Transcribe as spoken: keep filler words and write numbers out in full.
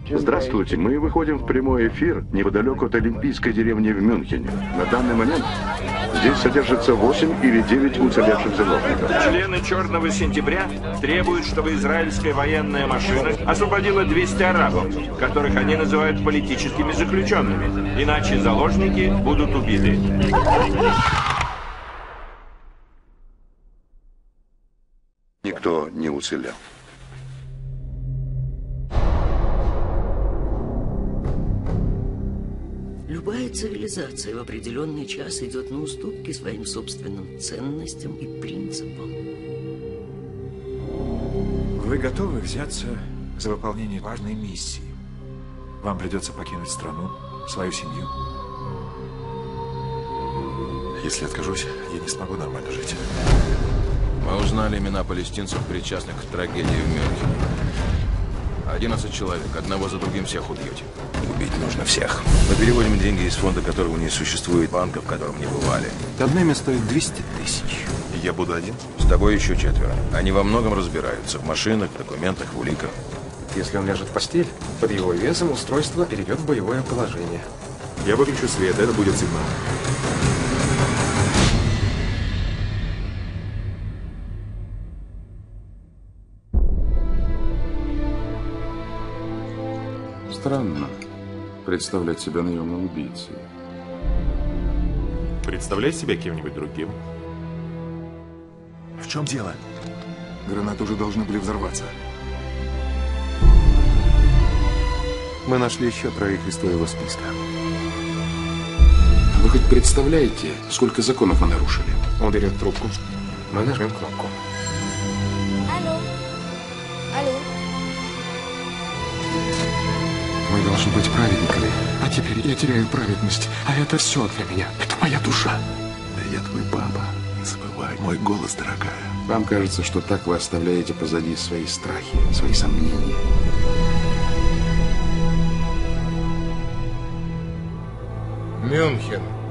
Здравствуйте, мы выходим в прямой эфир неподалеку от Олимпийской деревни в Мюнхене. На данный момент здесь содержится восемь или девять уцелевших заложников. Члены «Черного сентября» требуют, чтобы израильская военная машина освободила двести арабов, которых они называют политическими заключенными. Иначе заложники будут убиты. Никто не уцелел. Любая цивилизация в определенный час идет на уступки своим собственным ценностям и принципам. Вы готовы взяться за выполнение важной миссии? Вам придется покинуть страну, свою семью. Если откажусь, я не смогу нормально жить. Мы узнали имена палестинцев, причастных к трагедии в Мюнхене. одиннадцать человек, одного за другим всех убьете. Убить нужно всех. Мы переводим деньги из фонда, которого не существует, банка, в котором не бывали. Одно имя стоит двести тысяч. Я буду один? С тобой еще четверо. Они во многом разбираются. В машинах, документах, в уликах. Если он ляжет в постель, под его весом устройство перейдет в боевое положение. Я выключу свет, это будет сигнал. Странно представлять себя наемным убийцей. Представляй себя кем-нибудь другим. В чем дело? Гранаты уже должны были взорваться. Мы нашли еще троих из твоего списка. Вы хоть представляете, сколько законов мы нарушили? Он берет трубку. Мы нажмем кнопку. Алло. Алло. Мы должны быть праведниками. А теперь я теряю праведность. А это все для меня. Это моя душа. Да я твой папа. Не забывай мой голос, дорогая. Вам кажется, что так вы оставляете позади свои страхи, свои сомнения. Мюнхен.